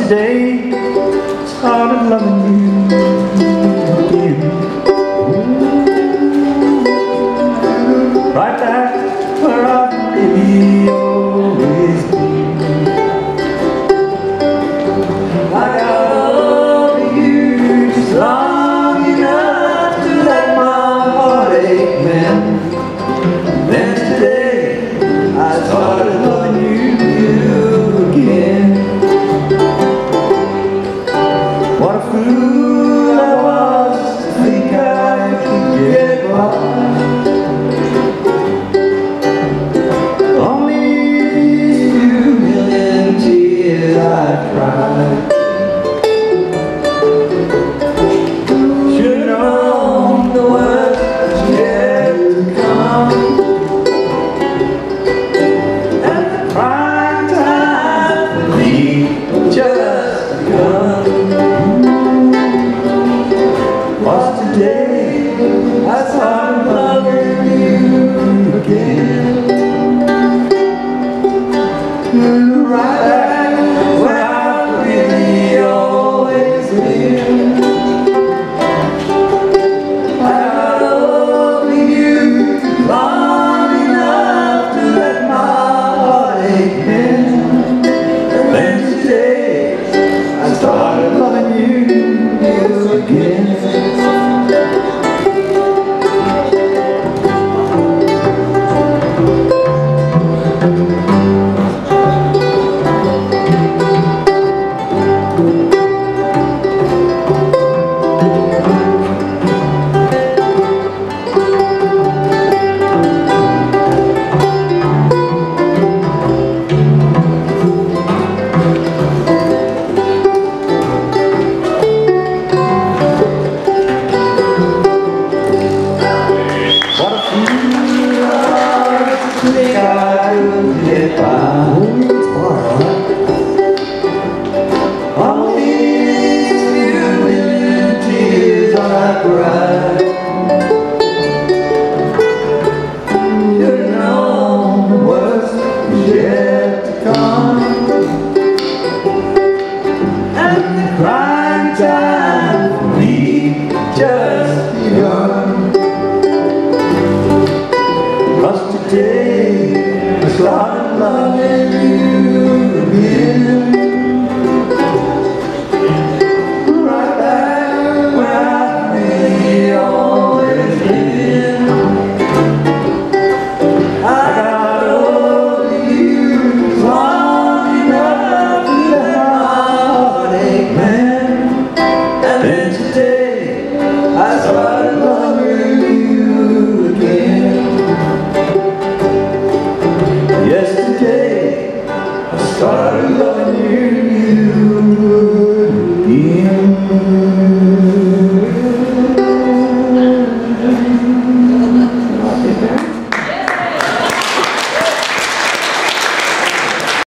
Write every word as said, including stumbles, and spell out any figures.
today started loving you again. Right back where I've really always been. Like I love you just long enough to let my heartache mend. Then today I started loving you again. What a fool I was to think I could get by. Only these few million tears I cried. Should've known the worst was yet to come, and the prime time for me just begun. Was today I started loving you again. Right back where I've really always been. I love you long enough to let my heartache mend. And then today I started loving you again. Think I could get by. Only these few million tears I cried. Should've known the worst was yet to come, and the crying time for me just begun. Cause today I started loving you again.